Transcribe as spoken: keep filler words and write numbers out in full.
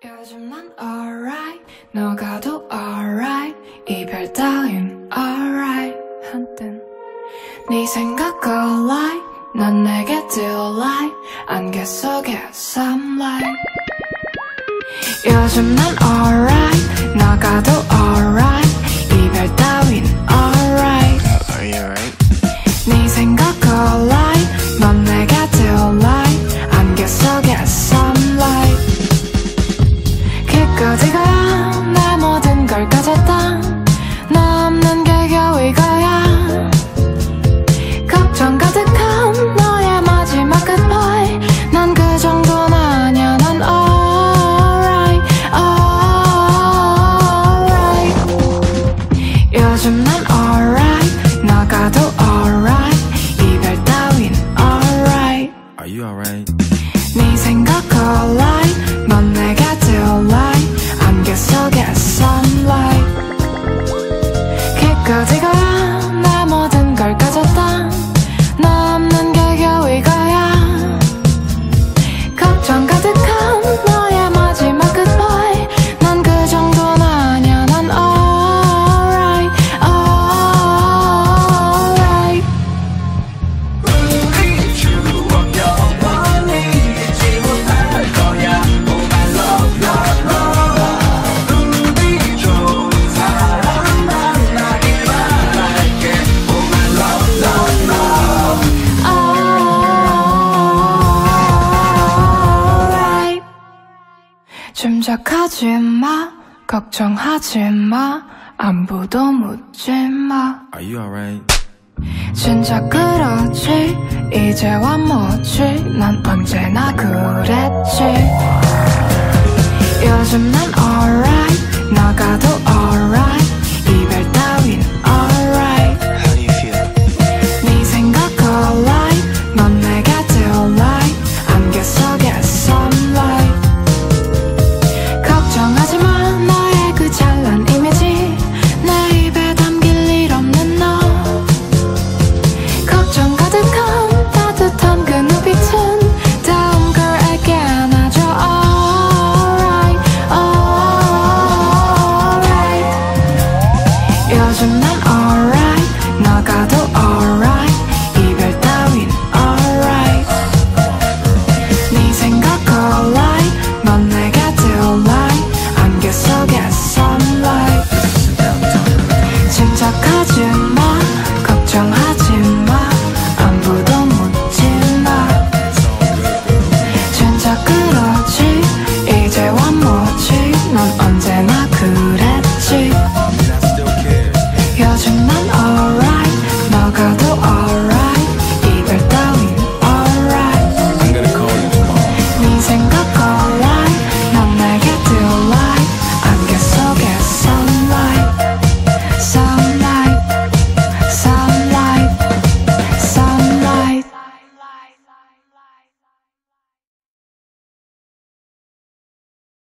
요즘 난 alright 너가도 alright 이별 따윈 alright 한땐 네 생각 alright 난 내게 delight 안개 속에 sunlight 요즘 난 alright 너가도 alright 이별 따윈 alright Are you alright? 네 생각 alright 넌 내게 delight 안개 속에 sunlight 기껏이가 내 모든 걸 가졌다 너 없는 게 겨우 이거야 걱정 가득한 너의 마지막 goodbye 난 그 정도는 아냐 난 alright alright 요즘 난 alright 너가도 alright 이별 따윈 alright Are you alright? 네 생각 alright 넌 내게 delight 안개 속에 sunlight 기껏이가 내 모든 걸 가졌다 너 없는 게 겨우 이거야 걱정 가득한 너의 마지막 goodbye 난 그 정도는 아냐 난 alright alright 우리 추억 영원히 잊지 못할 거야 Oh my love love love 우리 좋은 사람 만나길 바랄게 Oh my love love love alright 짐작하지 마 걱정하지 마 안부도 묻지 마 Are you alright? 진짜 그렇지 이제와 뭐지 난 언제나 그랬지 요즘 난